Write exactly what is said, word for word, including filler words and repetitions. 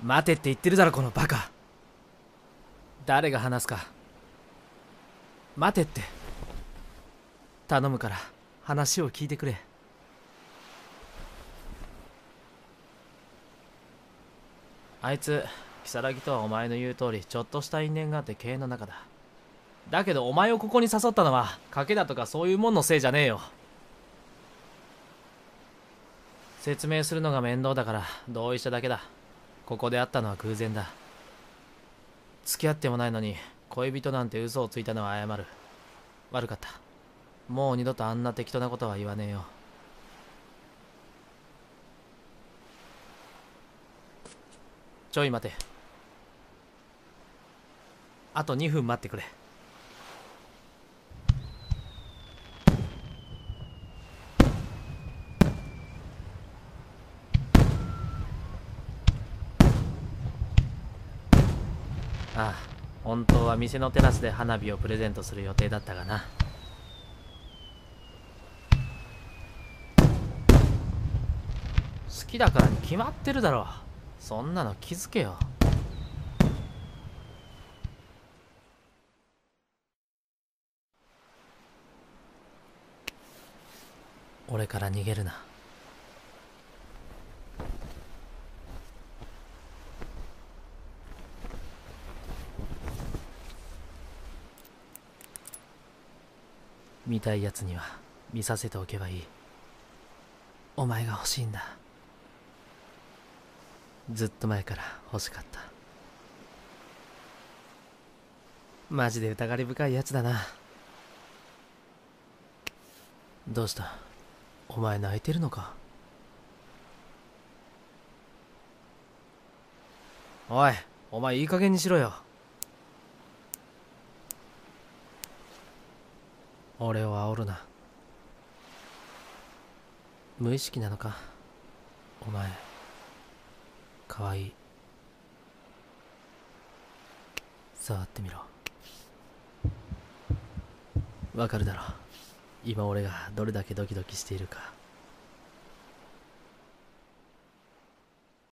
待てって言ってるだろこのバカ。誰が話すか。待てって。頼むから話を聞いてくれ。あいつ如月とはお前の言う通りちょっとした因縁があって経営の中だ。だけどお前をここに誘ったのは賭けだとかそういうもんのせいじゃねえよ。説明するのが面倒だから同意しただけだ。ここで会ったのは偶然だ。付き合ってもないのに恋人なんて嘘をついたのは謝る。悪かった。もう二度とあんな適当なことは言わねえよ。ちょい待て。あとにふん待ってくれ。ああ、本当は店のテラスで花火をプレゼントする予定だったがな。好きだからに決まってるだろ。そんなの気づけよ。俺から逃げるな。見たいやつには見させておけばいい。お前が欲しいんだ。ずっと前から欲しかった。マジで疑り深いやつだな。どうした？お前泣いてるのか？おい、お前いい加減にしろよ。俺を煽るな。無意識なのか？お前かわいい。触ってみろ。わかるだろ、今俺がどれだけドキドキしているか。